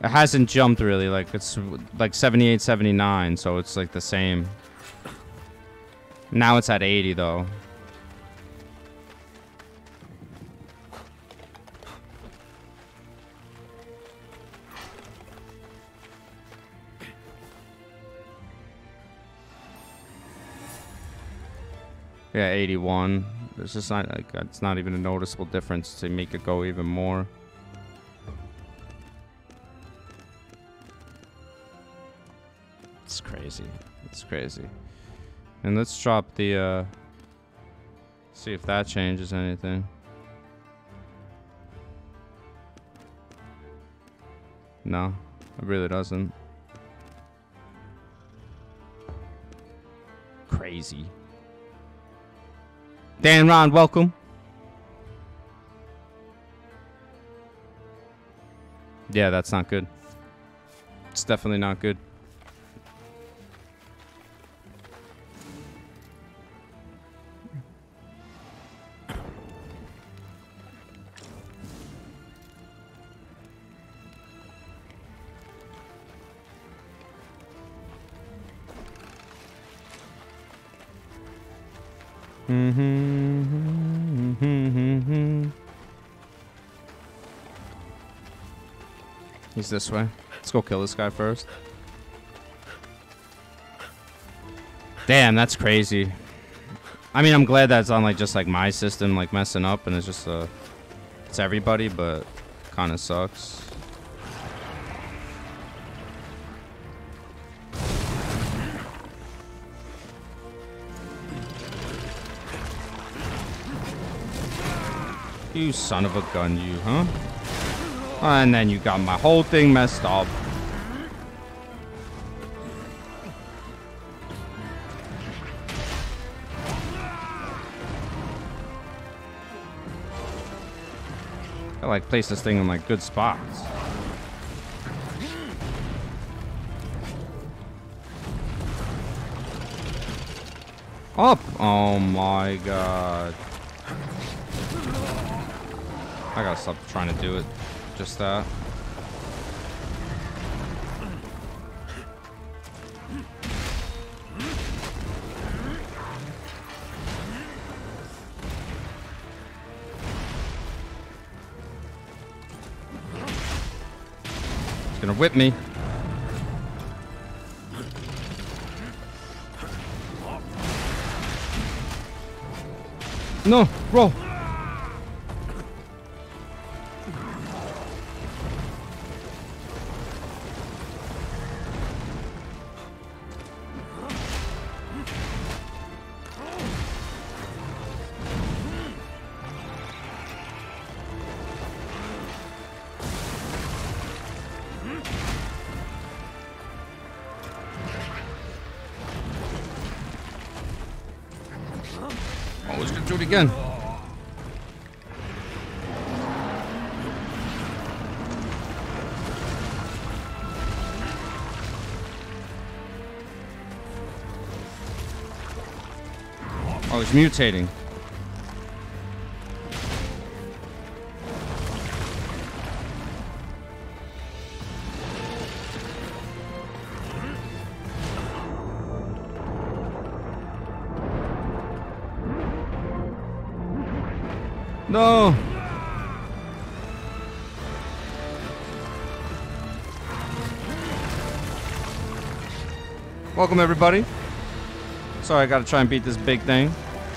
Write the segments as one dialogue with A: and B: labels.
A: It hasn't jumped really. Like it's like 78, 79, so it's like the same. Now it's at 80 though. Yeah, 81. It's just not like it's not even a noticeable difference to make it go even more. It's crazy. It's crazy. And let's drop the see if that changes anything. No, it really doesn't. Crazy. Dan Ron, welcome. Yeah, that's not good. It's definitely not good. He's this way. Let's go kill this guy first. Damn, that's crazy. I mean, I'm glad that's on like just like my system like messing up and it's just it's everybody, but kind of sucks. You son of a gun, you, huh? And then you got my whole thing messed up. I like place this thing in like good spots. Up! Oh my god. I gotta stop trying to do it. Just that. He's gonna whip me. No, roll. Do it again. Oh, he's mutating. No. Welcome everybody. Sorry, I gotta try and beat this big thing.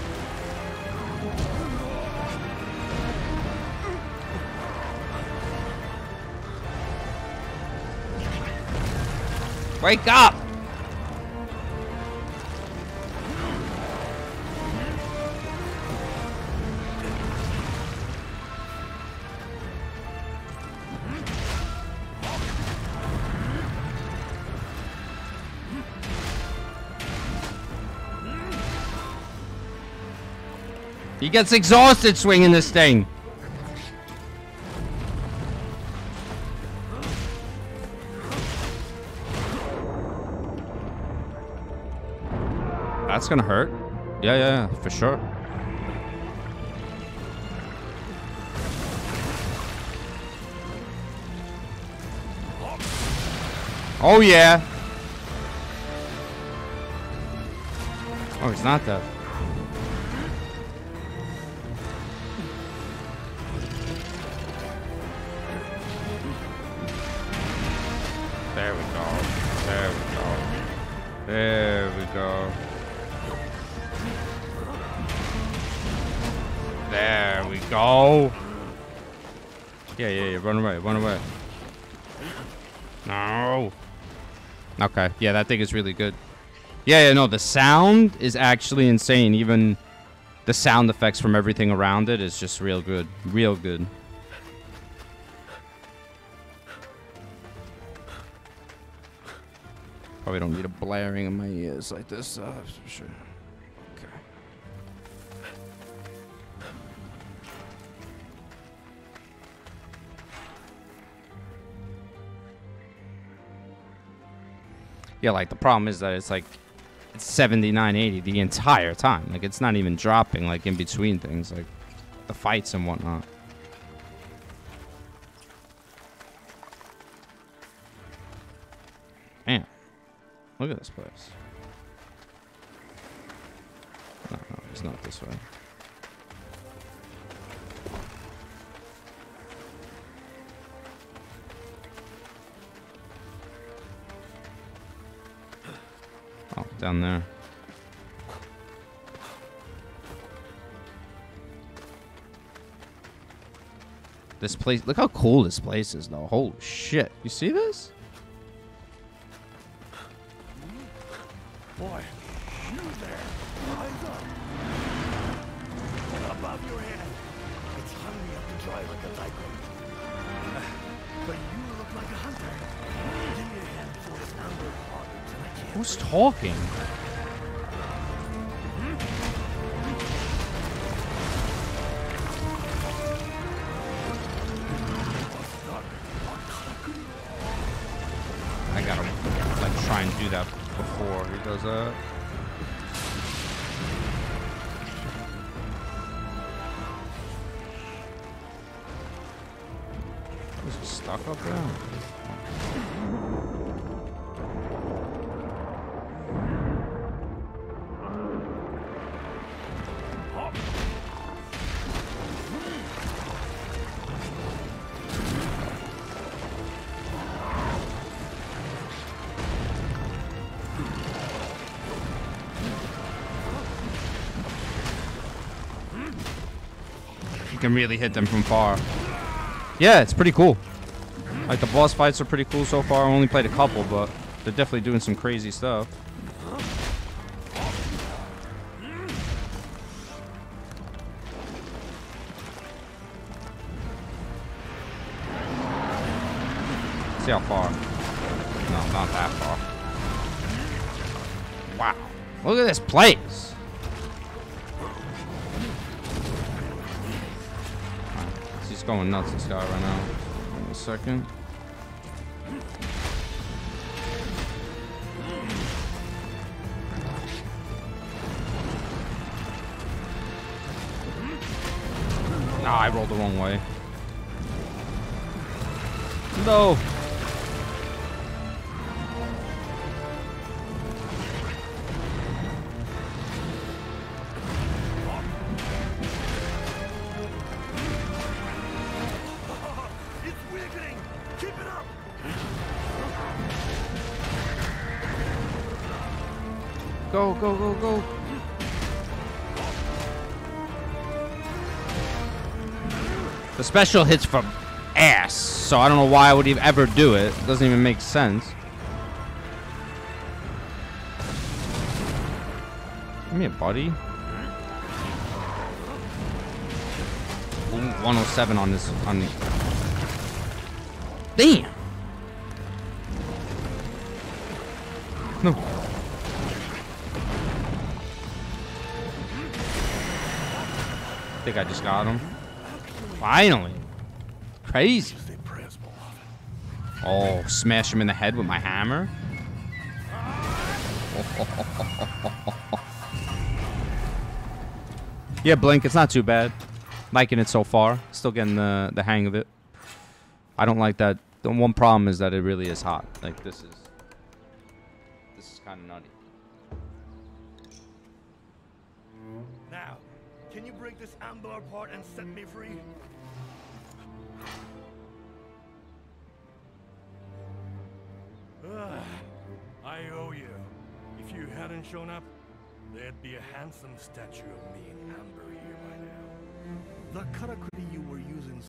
A: Wake up! He gets exhausted swinging this thing. That's gonna hurt. Yeah, for sure. Oh, yeah. Oh, he's not dead. There we go. There we go. There we go. There we go. Yeah. Run away. Run away. No. Okay. Yeah, that thing is really good. Yeah, no, the sound is actually insane. Even the sound effects from everything around it is just real good. Real good. Probably don't need a blaring in my ears like this, for sure. Okay. Yeah, like the problem is that it's like it's 79.80 the entire time. Like it's not even dropping like in between things, like the fights and whatnot. Man, look at this place. No, it's not this way. Oh, down there. This place, look how cool this place is though. Holy shit. You see this?
B: Boy, you there. Eyes up. Above your head. It's hungry up to dry like a tycoon. But you look like a hunter. Give me a handful of amber harder till I can't.
A: Who's talking? I gotta like try and do that before he does that. Was he stuck up there? You can really hit them from far. Yeah, it's pretty cool. Like the boss fights are pretty cool so far. I only played a couple, but they're definitely doing some crazy stuff. See how far? No, not that far. Wow. Look at this place. He's going nuts, this guy, right now. Wait a second. Ah, I rolled the wrong way. No. Go, go, go, go. The special hits from ass, so I don't know why I would even ever do it. It doesn't even make sense. Give me a buddy. Ooh, 107 on this. Damn. No. I think I just got him. Finally. Crazy. Oh, smash him in the head with my hammer. Yeah, Blink, it's not too bad. Liking it so far. Still getting the hang of it. I don't like that. The one problem is that it really is hot. Like, this is
C: kind of nutty.
B: Now, can you break this amber apart and set me free? I owe you. If you hadn't shown up, there'd be a handsome statue of me in amber here by now. The karakuri you were using